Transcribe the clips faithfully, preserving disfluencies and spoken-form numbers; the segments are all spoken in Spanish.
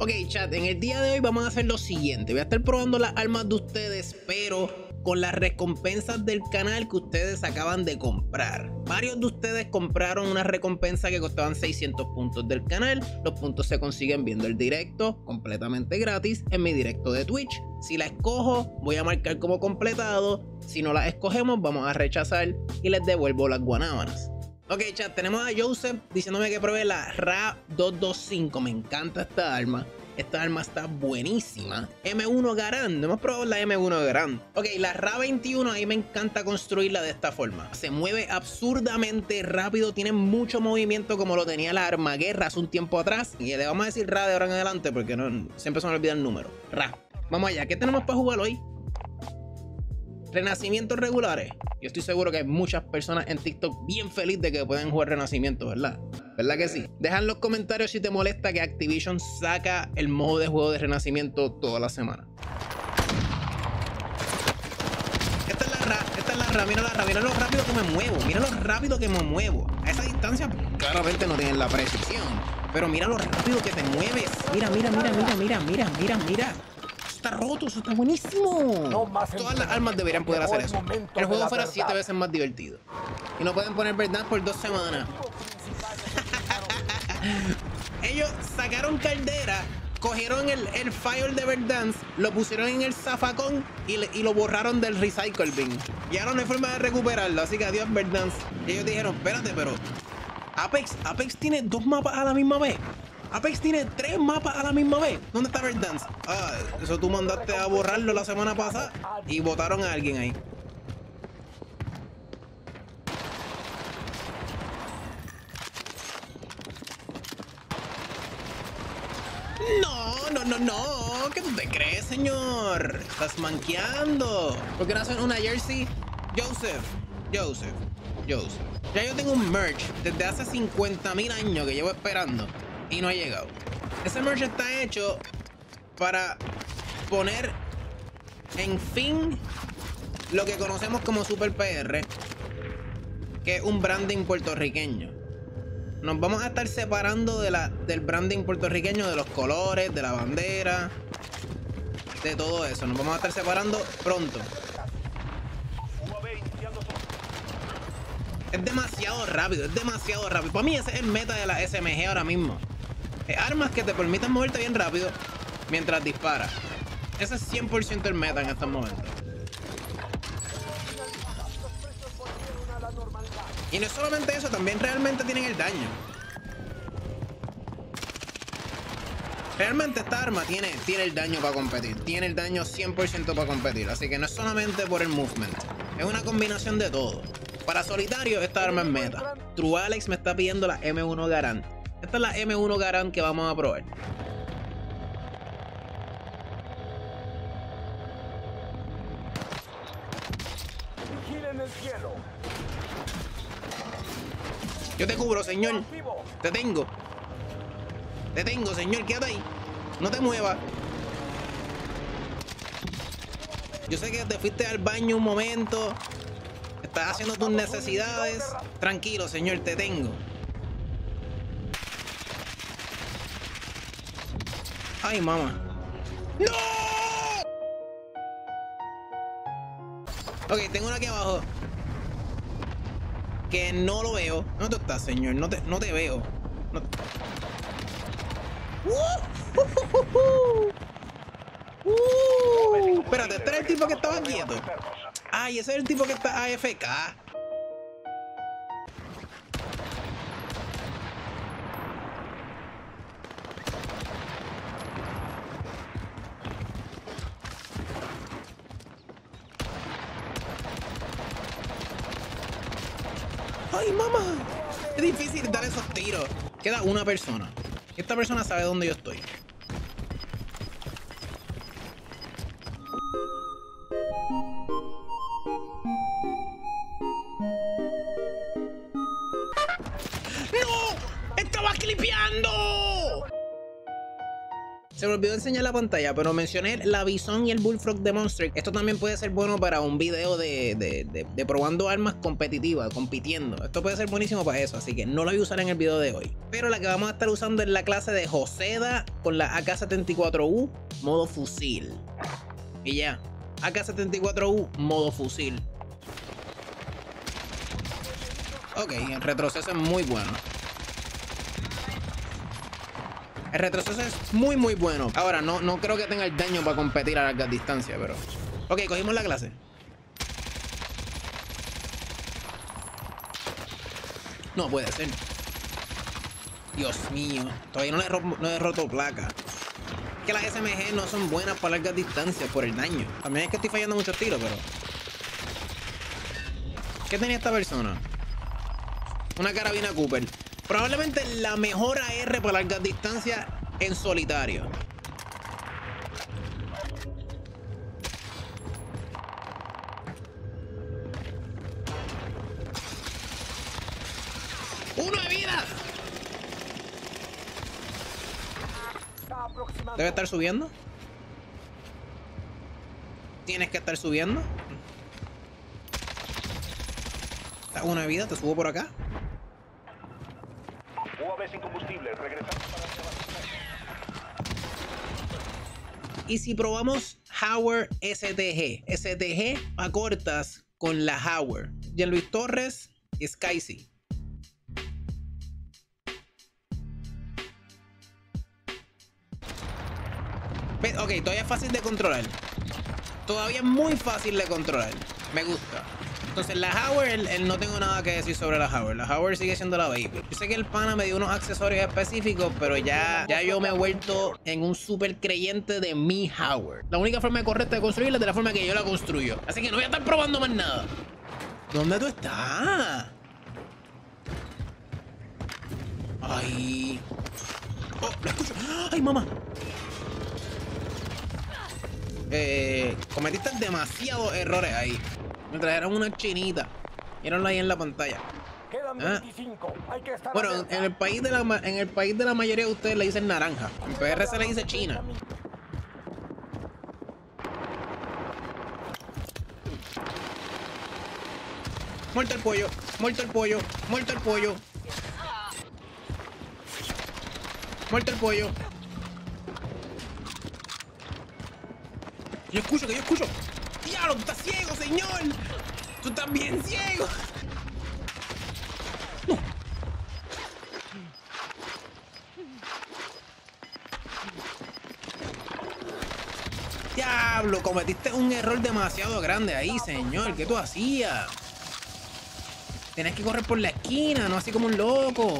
Ok, chat, en el día de hoy vamos a hacer lo siguiente. Voy a estar probando las armas de ustedes, pero con las recompensas del canal que ustedes acaban de comprar. Varios de ustedes compraron una recompensa que costaban seiscientos puntos del canal. Los puntos se consiguen viendo el directo completamente gratis en mi directo de Twitch. Si la escojo, voy a marcar como completado. Si no la escogemos, vamos a rechazar y les devuelvo las guanábanas. Ok, chat, tenemos a Joseph diciéndome que pruebe la R A doscientos veinticinco. Me encanta esta arma. Esta arma está buenísima. M uno Garand. No hemos probado la M uno Garand. Ok, la R A veintiuno, a mí me encanta construirla de esta forma. Se mueve absurdamente rápido. Tiene mucho movimiento como lo tenía la arma guerra hace un tiempo atrás. Y le vamos a decir R A de ahora en adelante porque no, siempre se me olvida el número. R A. Vamos allá. ¿Qué tenemos para jugar hoy? Renacimientos regulares. Yo estoy seguro que hay muchas personas en TikTok bien felices de que pueden jugar renacimientos, ¿verdad? ¿Verdad que sí? Deja en los comentarios si te molesta que Activision saca el modo de juego de renacimiento toda la semana. Esta es la R A, esta es la R A, mira la R A, mira lo rápido que me muevo, mira lo rápido que me muevo. A esa distancia claramente no tienen la precisión, pero mira lo rápido que te mueves. Mira, mira, mira, mira, mira, mira, mira, mira. Está roto, eso está buenísimo. No, todas las armas deberían poder hacer eso. El juego fuera siete veces más divertido. Y no pueden poner verdad por dos semanas. Ellos sacaron Caldera, cogieron el, el file de Verdansk, lo pusieron en el zafacón y, le, y lo borraron del recycle bin. Y ahora no hay forma de recuperarlo, así que adiós Verdansk. Y ellos dijeron, espérate, pero Apex, Apex tiene dos mapas a la misma vez. Apex tiene tres mapas a la misma vez. ¿Dónde está Verdansk? Ah, eso tú mandaste a borrarlo la semana pasada y votaron a alguien ahí. No, no, no, no. ¿Qué tú te crees, señor? Estás manqueando. ¿Por qué no hacen una jersey? Joseph, Joseph, Joseph. Ya yo tengo un merch desde hace cincuenta mil años que llevo esperando y no ha llegado. Ese merch está hecho para poner en fin lo que conocemos como Super P R, que es un branding puertorriqueño. Nos vamos a estar separando de la, del branding puertorriqueño, de los colores, de la bandera, de todo eso. Nos vamos a estar separando pronto. Es demasiado rápido, es demasiado rápido. Para mí ese es el meta de la S M G ahora mismo. Es armas que te permiten moverte bien rápido mientras disparas. Ese es cien por ciento el meta en estos momentos. Y no es solamente eso, también realmente tienen el daño. Realmente esta arma tiene, tiene el daño para competir. Tiene el daño cien por ciento para competir. Así que no es solamente por el movement. Es una combinación de todo. Para solitario, esta arma es meta. True Alex me está pidiendo la M uno Garand. Esta es la M uno Garand que vamos a probar. Yo te cubro, señor. Te tengo. Te tengo, señor. Quédate ahí. No te muevas. Yo sé que te fuiste al baño un momento. Estás haciendo tus necesidades. Tranquilo, señor. Te tengo. Ay, mamá. ¡No! Ok, tengo uno aquí abajo que no lo veo. ¿Dónde tú estás, señor? No te, no te veo. No... Uh, uh, uh, uh, uh. Espérate, este era el tipo que estaba quieto. Ay, ese es el tipo que está A F K. ¡Ay, mamá! Es difícil dar esos tiros. Queda una persona. Esta persona sabe dónde yo estoy. ¡No! ¡Estaba clipeando! Se me olvidó enseñar la pantalla, pero mencioné la Bison y el Bullfrog de Monster. Esto también puede ser bueno para un video de, de, de, de probando armas competitivas, compitiendo. Esto puede ser buenísimo para eso, así que no lo voy a usar en el video de hoy. Pero la que vamos a estar usando es la clase de Joseda con la A K setenta y cuatro U modo fusil. Y ya, A K setenta y cuatro U modo fusil. Ok, el retroceso es muy bueno. El retroceso es muy muy bueno. Ahora, no, no creo que tenga el daño para competir a larga distancia, pero... Ok, cogimos la clase. No puede ser. Dios mío. Todavía no le he, ro no le he roto placa. Es que las S M G no son buenas para largas distancias por el daño. También es que estoy fallando muchos tiros, pero... ¿Qué tenía esta persona? Una carabina Cooper. Probablemente la mejor A R para largas distancias en solitario. ¡Uno de vida! ¿Debe estar subiendo? ¿Tienes que estar subiendo? Está uno de vida, te subo por acá. U A V sin combustible, regresamos para Y si probamos Howard S T G, S T G a cortas con la Howard. Jean Luis Torres y Skyzy. Ok, todavía es fácil de controlar. Todavía es muy fácil de controlar. Me gusta. Entonces la Howard, él, él no tengo nada que decir sobre la Howard. La Howard sigue siendo la baby. Yo sé que el pana me dio unos accesorios específicos, pero ya, ya yo me he vuelto en un súper creyente de mi Howard. La única forma correcta de construirla es de la forma que yo la construyo. Así que no voy a estar probando más nada. ¿Dónde tú estás? Ay. Oh, lo escucho. Ay, mamá. Eh, cometiste demasiados errores ahí. Me trajeron una chinita. Mírenlo ahí en la pantalla. Quedan ¿Ah? veinticinco. Hay que estar Bueno, en el país de la en el país de la mayoría de ustedes le dicen naranja. En P R se le dice china. Muerto el pollo, muerto el pollo, muerto el pollo. Muerto el pollo. Yo escucho, que yo escucho. ¡Diablo, tú estás ciego, señor! ¡Tú estás bien ciego! No. ¡Diablo! Cometiste un error demasiado grande ahí, señor. ¿Qué tú hacías? Tenés que correr por la esquina, no así como un loco.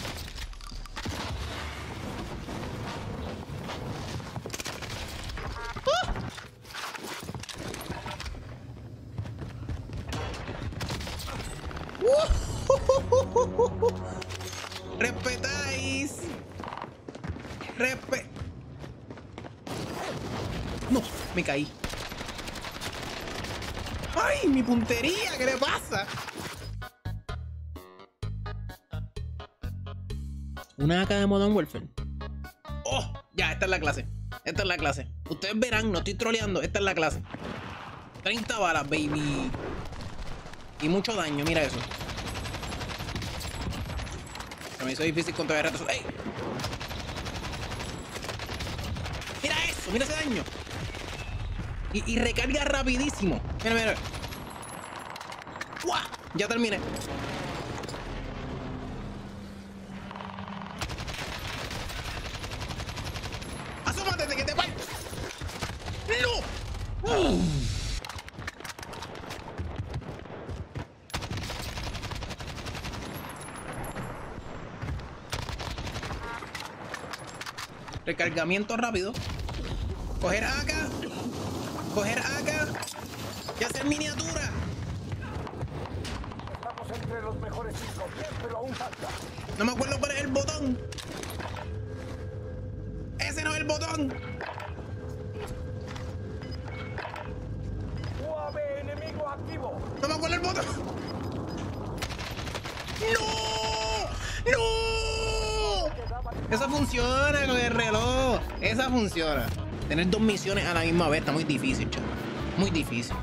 Respetáis. Respe... No, me caí. ¡Ay, mi puntería! ¿Qué le pasa? Una A K de Modern Warfare. Oh, ya, esta es la clase. Esta es la clase. Ustedes verán, no estoy troleando. Esta es la clase. treinta balas, baby. Y mucho daño, mira eso. Se me hizo difícil contra el reto. ¡Ey! Mira eso, mira ese daño. Y, y recarga rapidísimo. Mira, mira. ¡Guau! Ya terminé. ¡Asómate de que te parto! ¡No! Uh. Recargamiento rápido. Coger A K. Coger A K. Y hacer miniatura. Estamos entre los mejores cinco, pero aún falta. No me acuerdo cuál es el botón. Ese no es el botón. U A V enemigo activo. No me acuerdo el botón. ¡No! ¡No! Eso funciona con el reloj. Esa funciona. Tener dos misiones a la misma vez está muy difícil, chaval. Muy difícil.